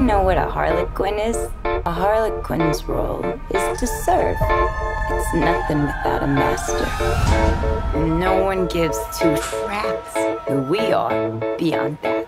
know what a harlequin is? A harlequin's role is to serve. It's nothing without a master. And no one gives two fraps who we are beyond that.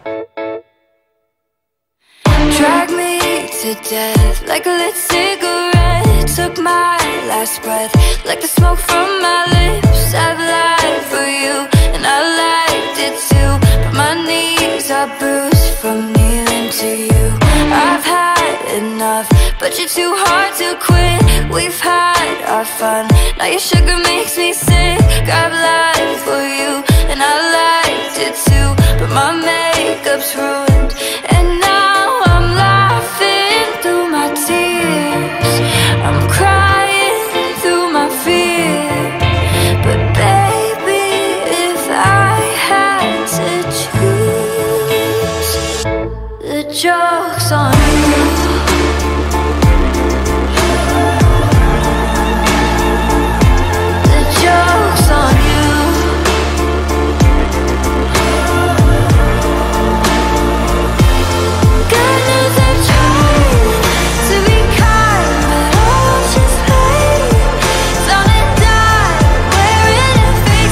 Drag me to death like a lit cigarette. Took my last breath like the smoke from my lips. I've lied for you and I liked it too, but my knees are bruised from kneeling to you. I've had enough, but you're too hard to quit. We've had our fun, now your sugar makes me sick. I've lied for you and I liked it too, but my makeup's ruined and now I'm laughing through my tears. I'm crying through my fear. But baby, if I had to choose, the joke's on you. The joke's on you. Goodness, I'm trying to be kind, but I'm just late. Found a dime wearing a fake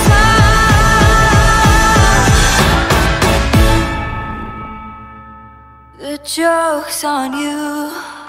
smile. The joke's on you.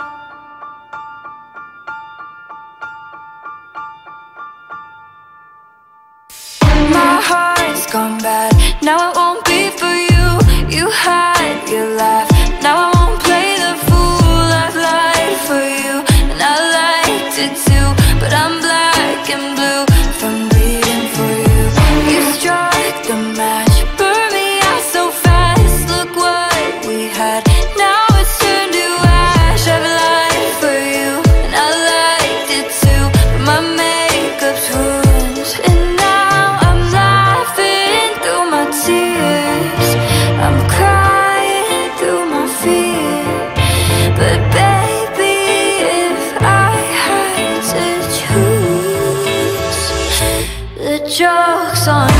My heart's gone bad, now it won't be for you. You had your laugh, now I won't play the fool. I've lied for you and I liked it too, but I'm black and blue from bleeding for you. You struck the match, burned me out so fast. Look what we had, now it's turned to ash. I've lied for you and I liked it too, but my makeup's ruined and now I'm laughing through my tears. I'm crying through my fear. But baby, if I had to choose, the joke's on